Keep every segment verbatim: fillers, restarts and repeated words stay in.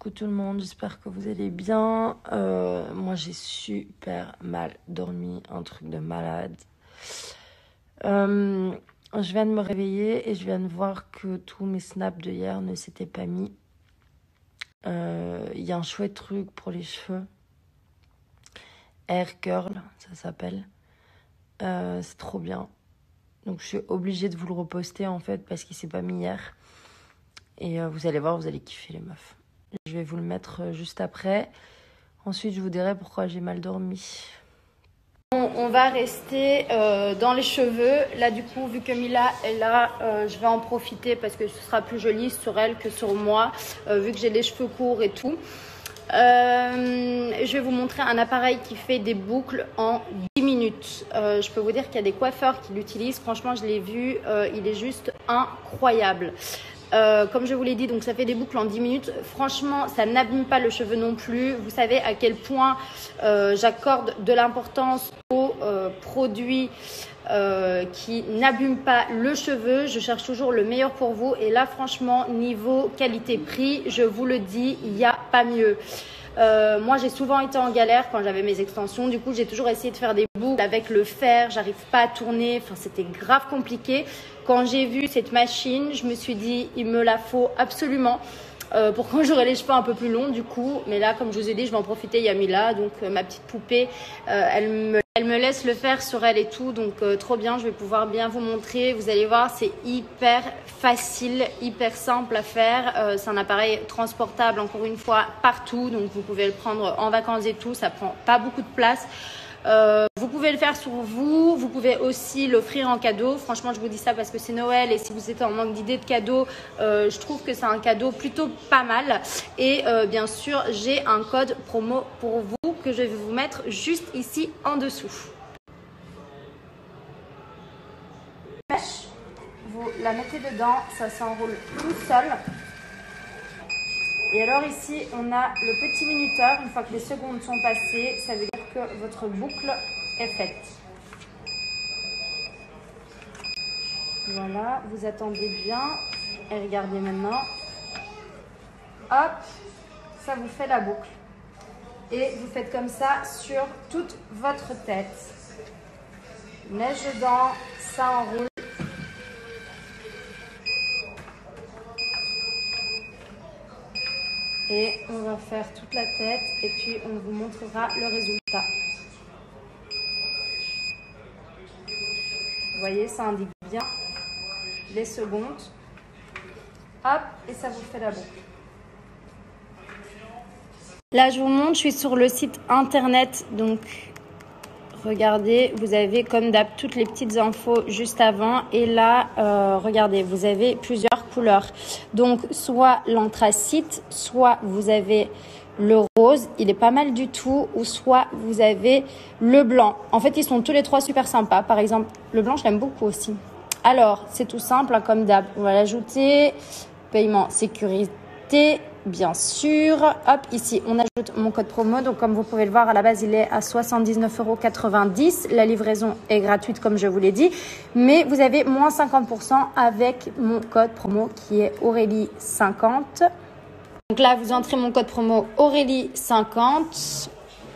coucou tout le monde, j'espère que vous allez bien. Euh, moi j'ai super mal dormi, un truc de malade. Euh, je viens de me réveiller et je viens de voir que tous mes snaps de hier ne s'étaient pas mis. Il euh, y a un chouette truc pour les cheveux. Hair Curl, ça s'appelle. Euh, c'est trop bien. Donc je suis obligée de vous le reposter en fait parce qu'il s'est pas mis hier. Et euh, vous allez voir, vous allez kiffer les meufs. Je vais vous le mettre euh, juste après. Ensuite, je vous dirai pourquoi j'ai mal dormi. On, on va rester euh, dans les cheveux. Là, du coup, vu que Mila est là, euh, je vais en profiter parce que ce sera plus joli sur elle que sur moi, euh, vu que j'ai les cheveux courts et tout. Euh, je vais vous montrer un appareil qui fait des boucles en dix minutes. Euh, je peux vous dire qu'il y a des coiffeurs qui l'utilisent. Franchement, je l'ai vu. Euh, il est juste incroyable. Euh, comme je vous l'ai dit, donc ça fait des boucles en dix minutes. Franchement, ça n'abîme pas le cheveu non plus. Vous savez à quel point euh, j'accorde de l'importance aux euh, produits euh, qui n'abîment pas le cheveu. Je cherche toujours le meilleur pour vous. Et là, franchement, niveau qualité-prix, je vous le dis, il n'y a pas mieux. Euh, moi, j'ai souvent été en galère quand j'avais mes extensions. Du coup, j'ai toujours essayé de faire des boucles avec le fer. J'arrive pas à tourner. Enfin, c'était grave compliqué. Quand j'ai vu cette machine, je me suis dit, il me la faut absolument euh, pour quand j'aurai les cheveux un peu plus longs du coup. Mais là, comme je vous ai dit, je vais en profiter. Il y a Mila, donc euh, ma petite poupée, euh, elle, me, elle me laisse le faire sur elle et tout. Donc euh, trop bien, je vais pouvoir bien vous montrer. Vous allez voir, c'est hyper facile, hyper simple à faire. Euh, c'est un appareil transportable, encore une fois, partout. Donc vous pouvez le prendre en vacances et tout. Ça prend pas beaucoup de place. Euh, vous pouvez le faire sur vous, vous pouvez aussi l'offrir en cadeau. Franchement, je vous dis ça parce que c'est Noël et si vous êtes en manque d'idées de cadeaux, euh, je trouve que c'est un cadeau plutôt pas mal. Et euh, bien sûr, j'ai un code promo pour vous que je vais vous mettre juste ici en dessous. Vous la mettez dedans, ça s'enroule tout seul. Et alors ici, on a le petit minuteur. Une fois que les secondes sont passées, ça veut dire que votre boucle est faite. Voilà, vous attendez bien. Et regardez maintenant. Hop, ça vous fait la boucle. Et vous faites comme ça sur toute votre tête. Mèche dedans, ça enroule. Et on va faire toute la tête et puis on vous montrera le résultat. Vous voyez, ça indique bien les secondes. Hop, et ça vous fait la boucle. Là, je vous montre, je suis sur le site internet. Donc, regardez, vous avez comme d'hab toutes les petites infos juste avant. Et là, euh, regardez, vous avez plusieurs couleurs. Donc, soit l'anthracite, soit vous avez le rose, il est pas mal du tout, ou soit vous avez le blanc. En fait, ils sont tous les trois super sympas. Par exemple, le blanc, je l'aime beaucoup aussi. Alors, c'est tout simple, hein, comme d'hab. On va l'ajouter. Paiement sécurité, bien sûr. Hop, ici, on ajoute mon code promo. Donc, comme vous pouvez le voir, à la base, il est à soixante-dix-neuf euros quatre-vingt-dix. La livraison est gratuite, comme je vous l'ai dit. Mais vous avez moins cinquante pour cent avec mon code promo qui est Aurélie cinquante. Donc là, vous entrez mon code promo Aurélie cinquante.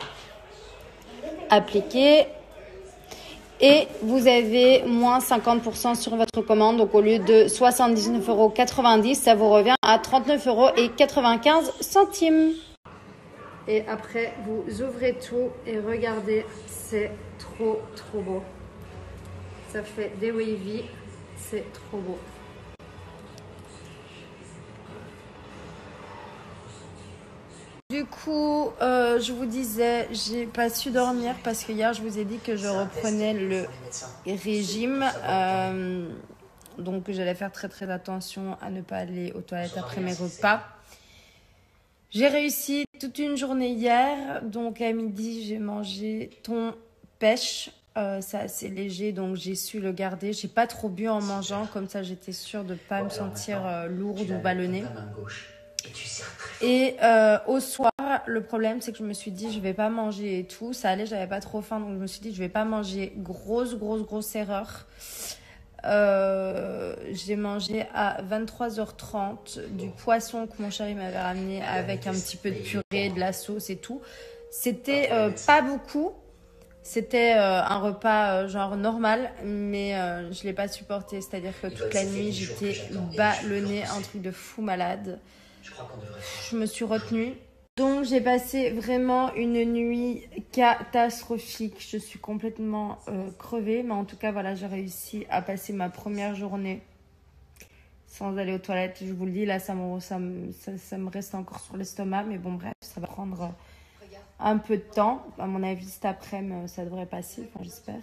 Appliqué. Et vous avez moins cinquante pour cent sur votre commande. Donc, au lieu de soixante-dix-neuf euros quatre-vingt-dix, ça vous revient à trente-neuf euros quatre-vingt-quinze. Et après, vous ouvrez tout et regardez, c'est trop, trop beau. Ça fait des wavy, c'est trop beau. Du coup, euh, je vous disais, j'ai pas su dormir parce que hier, je vous ai dit que je reprenais le régime. Euh, donc, j'allais faire très, très attention à ne pas aller aux toilettes après mes repas. J'ai réussi toute une journée hier. Donc, à midi, j'ai mangé thon pêche. Euh, c'est assez léger, donc j'ai su le garder. J'ai pas trop bu en mangeant. Comme ça, j'étais sûre de pas me sentir euh, lourde ou ballonnée. Et euh, au soir, le problème, c'est que je me suis dit, je vais pas manger et tout. Ça allait, j'avais pas trop faim, donc je me suis dit, je vais pas manger. Grosse, grosse, grosse erreur. Euh, j'ai mangé à vingt-trois heures trente du poisson que mon chéri m'avait ramené avec un petit peu de purée, de la sauce et tout. C'était euh, pas beaucoup. C'était euh, un repas euh, genre normal, mais euh, je l'ai pas supporté. C'est-à-dire que toute la nuit, j'étais ballonnée, un truc de fou malade. Je me suis retenue. Donc j'ai passé vraiment une nuit catastrophique. Je suis complètement euh, crevée. Mais en tout cas, voilà, j'ai réussi à passer ma première journée sans aller aux toilettes. Je vous le dis, là, ça me, ça me, ça, ça me reste encore sur l'estomac. Mais bon, bref, ça va prendre un peu de temps. À mon avis, cet après-midi, ça devrait passer. Enfin, j'espère.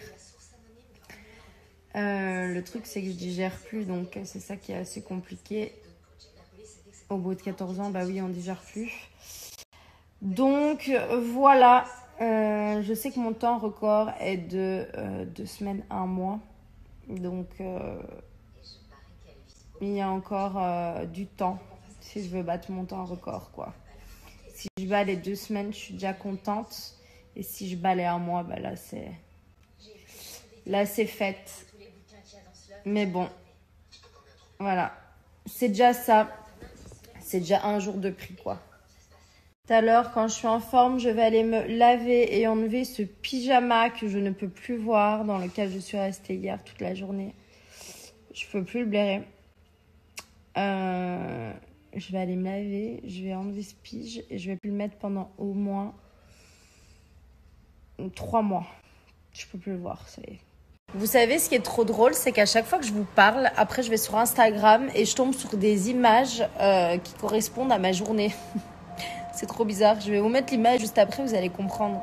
Euh, le truc, c'est que je digère plus. Donc, c'est ça qui est assez compliqué. Au bout de quatorze ans, bah oui, on digère plus. Donc voilà, euh, je sais que mon temps record est de euh, deux semaines à un mois. Donc euh, il y a encore euh, du temps si je veux battre mon temps record, quoi. Si je bats les deux semaines, je suis déjà contente. Et si je bats les un mois, bah là c'est là c'est fête. Mais bon, voilà, c'est déjà ça. C'est déjà un jour de prix, quoi. Tout à l'heure, quand je suis en forme, je vais aller me laver et enlever ce pyjama que je ne peux plus voir, dans lequel je suis restée hier toute la journée. Je ne peux plus le blairer. Euh, je vais aller me laver, je vais enlever ce pyjama et je vais plus le mettre pendant au moins trois mois. Je ne peux plus le voir, ça y est. Vous savez, ce qui est trop drôle, c'est qu'à chaque fois que je vous parle, après je vais sur Instagram et je tombe sur des images euh, qui correspondent à ma journée. C'est trop bizarre. Je vais vous mettre l'image juste après, vous allez comprendre.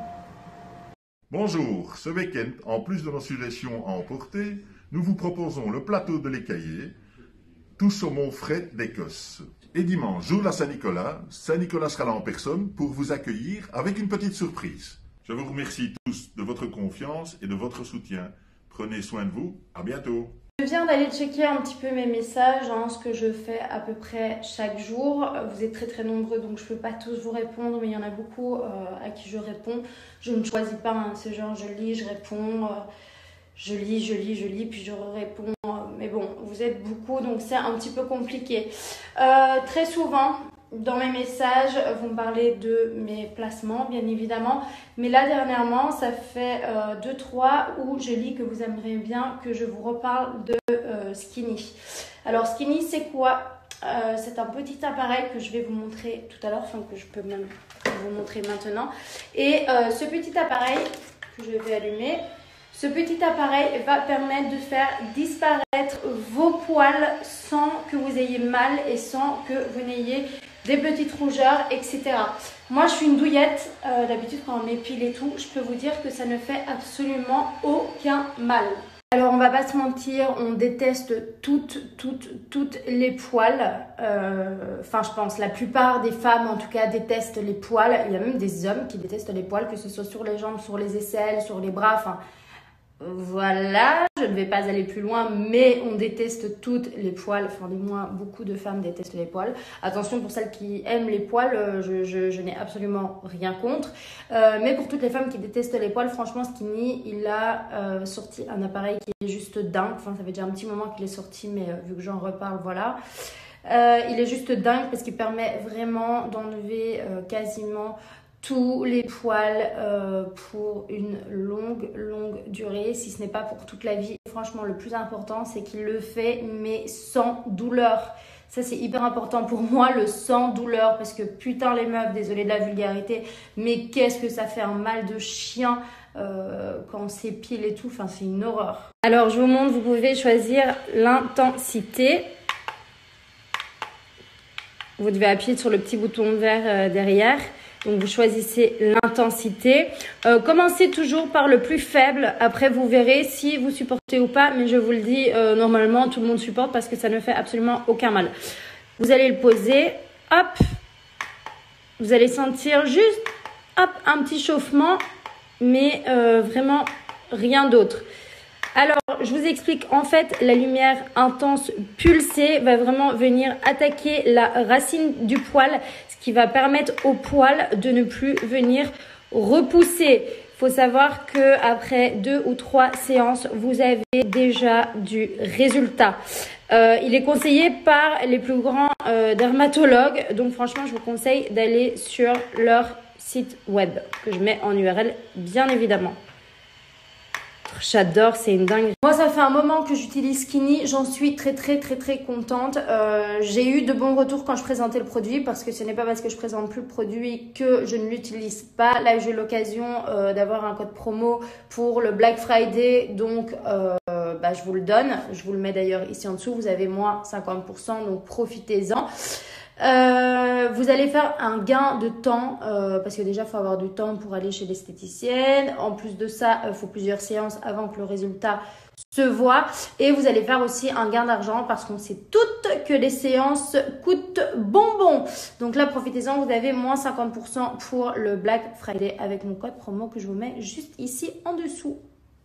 Bonjour, ce week-end, en plus de nos suggestions à emporter, nous vous proposons le plateau de l'Écaillé, tout saumon frais d'Écosse. Et dimanche, jour de la Saint-Nicolas, Saint-Nicolas sera là en personne pour vous accueillir avec une petite surprise. Je vous remercie tous de votre confiance et de votre soutien. Prenez soin de vous, à bientôt. Je viens d'aller checker un petit peu mes messages, hein, ce que je fais à peu près chaque jour. Vous êtes très très nombreux, donc je ne peux pas tous vous répondre, mais il y en a beaucoup euh, à qui je réponds. Je ne choisis pas, hein, c'est genre je lis, je réponds, euh, je lis, je lis, je lis, puis je réponds. Euh, mais bon, vous êtes beaucoup, donc c'est un petit peu compliqué. Euh, très souvent, dans mes messages, vous me parlez de mes placements, bien évidemment. Mais là, dernièrement, ça fait euh, deux trois où je lis que vous aimeriez bien que je vous reparle de euh, Skinny. Alors, Skinny, c'est quoi? euh, C'est un petit appareil que je vais vous montrer tout à l'heure, enfin que je peux même vous montrer maintenant. Et euh, ce petit appareil que je vais allumer, ce petit appareil va permettre de faire disparaître vos poils sans que vous ayez mal et sans que vous n'ayez des petites rougeurs, et cetera. Moi, je suis une douillette. Euh, D'habitude, quand on m'épile et tout, je peux vous dire que ça ne fait absolument aucun mal. Alors, on va pas se mentir, on déteste toutes, toutes, toutes les poils. Euh, enfin, je pense, la plupart des femmes, en tout cas, détestent les poils. Il y a même des hommes qui détestent les poils, que ce soit sur les jambes, sur les aisselles, sur les bras, enfin... Voilà, je ne vais pas aller plus loin, mais on déteste toutes les poils. Enfin, du moins, beaucoup de femmes détestent les poils. Attention, pour celles qui aiment les poils, je, je, je n'ai absolument rien contre. Euh, mais pour toutes les femmes qui détestent les poils, franchement, Skinny, il a euh, sorti un appareil qui est juste dingue. Enfin, ça fait déjà un petit moment qu'il est sorti, mais euh, vu que j'en reparle, voilà. Euh, il est juste dingue parce qu'il permet vraiment d'enlever euh, quasiment tous les poils euh, pour une longue, longue durée, si ce n'est pas pour toute la vie. Franchement, le plus important, c'est qu'il le fait, mais sans douleur. Ça, c'est hyper important pour moi, le sans douleur, parce que putain, les meufs, désolée de la vulgarité, mais qu'est-ce que ça fait un mal de chien euh, quand on s'épile et tout. Enfin, c'est une horreur. Alors, je vous montre, vous pouvez choisir l'intensité. Vous devez appuyer sur le petit bouton vert euh, derrière. Donc, vous choisissez l'intensité. Euh, commencez toujours par le plus faible. Après, vous verrez si vous supportez ou pas. Mais je vous le dis, euh, normalement, tout le monde supporte parce que ça ne fait absolument aucun mal. Vous allez le poser. Hop. Vous allez sentir juste, hop, un petit chauffement. Mais euh, vraiment rien d'autre. Alors, je vous explique, en fait, la lumière intense pulsée va vraiment venir attaquer la racine du poil, ce qui va permettre au poil de ne plus venir repousser. faut savoir que après deux ou trois séances, vous avez déjà du résultat. Euh, il est conseillé par les plus grands euh, dermatologues. Donc franchement, je vous conseille d'aller sur leur site web que je mets en U R L, bien évidemment. J'adore, c'est une dingue. Moi, ça fait un moment que j'utilise Skinny. J'en suis très, très, très, très contente. Euh, j'ai eu de bons retours quand je présentais le produit parce que ce n'est pas parce que je présente plus le produit que je ne l'utilise pas. Là, j'ai eu l'occasion euh, d'avoir un code promo pour le Black Friday. Donc, euh, bah, je vous le donne. Je vous le mets d'ailleurs ici en dessous. Vous avez moins cinquante pour cent, donc profitez-en. Euh, vous allez faire un gain de temps euh, parce que déjà il faut avoir du temps pour aller chez l'esthéticienne. En plus de ça, il euh, faut plusieurs séances avant que le résultat se voit. Et vous allez faire aussi un gain d'argent parce qu'on sait toutes que les séances coûtent bonbon. Donc là, profitez-en, vous avez moins cinquante pour cent pour le Black Friday avec mon code promo que je vous mets juste ici en dessous.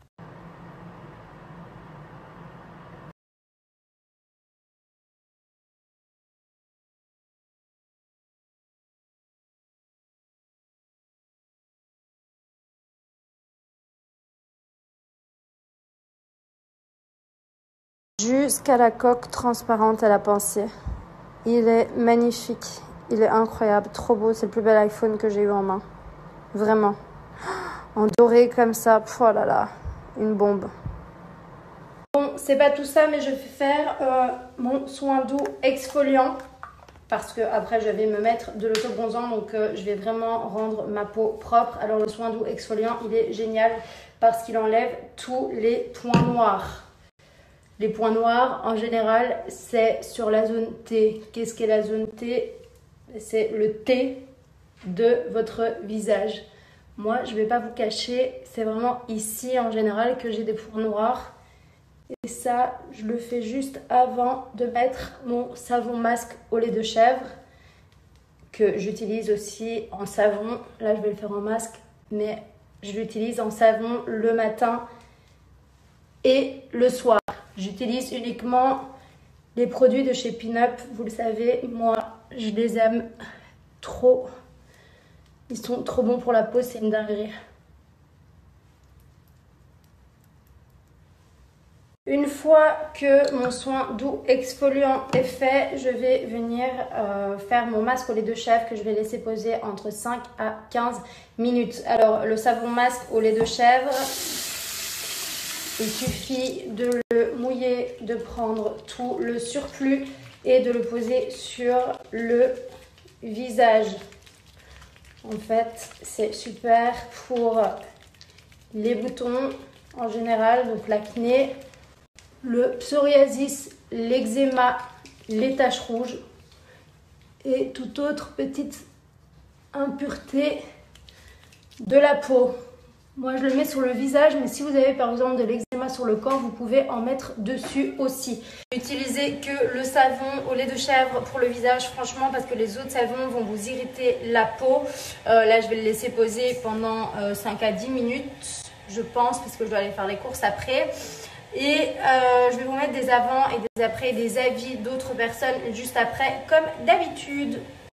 Jusqu'à la coque transparente à la pensée. Il est magnifique. Il est incroyable. Trop beau. C'est le plus bel iPhone que j'ai eu en main. Vraiment. En doré comme ça. Oh là là. Une bombe. Bon, c'est pas tout ça, mais je vais faire euh, mon soin doux exfoliant. Parce que après, je vais me mettre de l'autobronzant. Donc, euh, je vais vraiment rendre ma peau propre. Alors, le soin doux exfoliant, il est génial parce qu'il enlève tous les points noirs. Les points noirs, en général, c'est sur la zone T. Qu'est-ce qu'est la zone T? C'est le T de votre visage. Moi, je ne vais pas vous cacher, c'est vraiment ici, en général, que j'ai des points noirs. Et ça, je le fais juste avant de mettre mon savon masque au lait de chèvre, que j'utilise aussi en savon. Là, je vais le faire en masque, mais je l'utilise en savon le matin et le soir. J'utilise uniquement les produits de chez Pin-Up. Vous le savez, moi, je les aime trop. Ils sont trop bons pour la peau, c'est une dinguerie. Une fois que mon soin doux exfoliant est fait, je vais venir euh, faire mon masque au lait de chèvre que je vais laisser poser entre cinq à quinze minutes. Alors, le savon masque au lait de chèvre, il suffit de le mouiller, de prendre tout le surplus et de le poser sur le visage. En fait, c'est super pour les boutons en général, donc l'acné, le psoriasis, l'eczéma, les taches rouges et toute autre petite impureté de la peau. Moi, je le mets sur le visage, mais si vous avez par exemple de l'eczéma sur le corps, vous pouvez en mettre dessus aussi. N'utilisez que le savon au lait de chèvre pour le visage, franchement, parce que les autres savons vont vous irriter la peau. Euh, là, je vais le laisser poser pendant euh, cinq à dix minutes, je pense, parce que je dois aller faire les courses après. Et euh, je vais vous mettre des avant et des après, des avis d'autres personnes juste après, comme d'habitude.